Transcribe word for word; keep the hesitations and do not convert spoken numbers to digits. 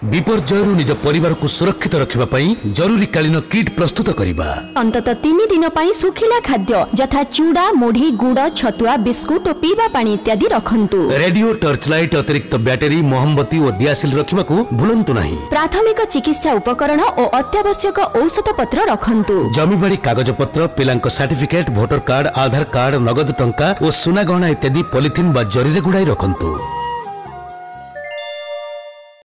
विपर्जय निज परिवार को सुरक्षित रखा जरूरी कालीन किट प्रस्तुत करबा। अंतत तीन दिन पाई सुखिला खाद्य यथा चूड़ा मुढ़ी गुड़ छतुआ बिस्कुट और पीवा पानी इत्यादि रखंतु। रेडियो टर्च लाइट अतिरिक्त बैटेरी मोमबत्ती और दियासिल रखा भूलंतु नहीं। प्राथमिक चिकित्सा उपकरण और अत्यावश्यक औषध पत्र रखंतु। जमीबाड़ी कागज पत्र पिलांक certificate voter card Aadhaar card नगद टंका और सुना गहना इत्यादि पॉलिथिन बा जरी गुड़ाई रखंतु।